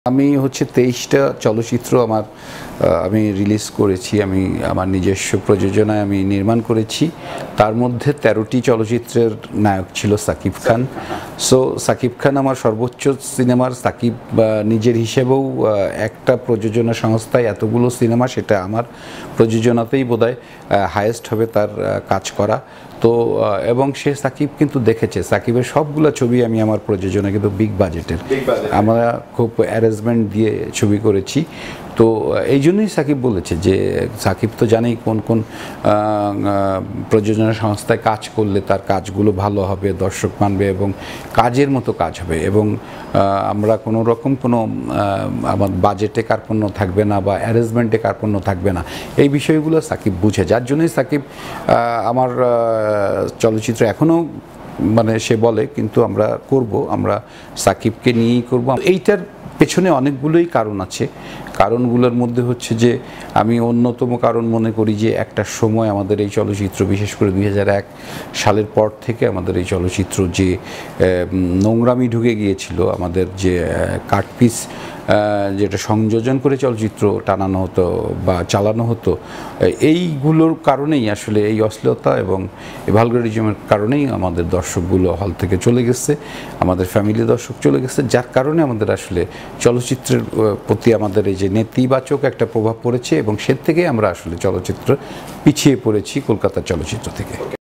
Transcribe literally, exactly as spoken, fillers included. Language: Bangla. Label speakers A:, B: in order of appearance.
A: আমি হচ্ছে তেইশটা চলচ্চিত্র আমার আমি রিলিজ করেছি। আমি আমার নিজস্ব প্রযোজনায় আমি নির্মাণ করেছি। তার মধ্যে তেরোটি চলচ্চিত্রের নায়ক ছিল সাকিব খান। সো সাকিব খান আমার সর্বোচ্চ সিনেমার সাকিব নিজের হিসেবেও একটা প্রযোজনা সংস্থায় এতগুলো সিনেমা, সেটা আমার প্রযোজনাতেই বোধহয় হায়েস্ট হবে তার কাজ করা। তো এবং সে সাকিব কিন্তু দেখেছে, সাকিবের সবগুলো ছবি আমি আমার প্রযোজনা কিন্তু বিগ বাজেটের, আমরা খুব অ্যারেঞ্জমেন্ট দিয়ে ছবি করেছি। তো এই জন্যই সাকিব বলেছে যে সাকিব তো জানেই কোন কোন প্রযোজনা সংস্থায় কাজ করলে তার কাজগুলো ভালো হবে, দর্শক মানবে এবং কাজের মতো কাজ হবে, এবং আমরা কোনো রকম কোনো আমার বাজেটে কার্পণ্য থাকবে না বা অ্যারেঞ্জমেন্টে কার্পণ্য থাকবে না, এই বিষয়গুলো সাকিব বুঝে। যার জন্যই সাকিব আমার চলচ্চিত্র এখনও মানে সে বলে কিন্তু আমরা করব, আমরা সাকিবকে নিয়েই করব। এইটার পেছনে অনেকগুলোই কারণ আছে। কারণগুলোর মধ্যে হচ্ছে যে আমি অন্যতম কারণ মনে করি যে একটা সময় আমাদের এই চলচ্চিত্র, বিশেষ করে দুই হাজার এক সালের পর থেকে আমাদের এই চলচ্চিত্র যে নোংরামি ঢুকে গিয়েছিল, আমাদের যে কাটপিস যেটা সংযোজন করে চলচ্চিত্র টানানো হতো বা চালানো হতো, এইগুলোর কারণেই আসলে এই অশ্লীলতা এবং ভালগারিজমের কারণেই আমাদের দর্শকগুলো হল থেকে চলে গেছে, আমাদের ফ্যামিলি দর্শক চলে গেছে, যার কারণে আমাদের আসলে চলচ্চিত্রের প্রতি আমাদের এই যে নেতিবাচক একটা প্রভাব পড়েছে এবং সে থেকে আমরা আসলে চলচ্চিত্র পিছিয়ে পড়েছি কলকাতার চলচ্চিত্র থেকে।